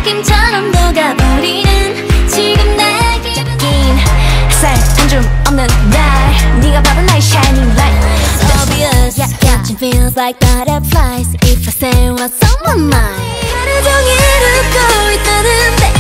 아이스크림처럼 녹아버리는 지금 내 기분 살 한 줌 없는 날 네가 바로 나의 shining light. It's obvious, Catching feels like butterflies If I say what's on my mind 하루 종일 웃고 있다는데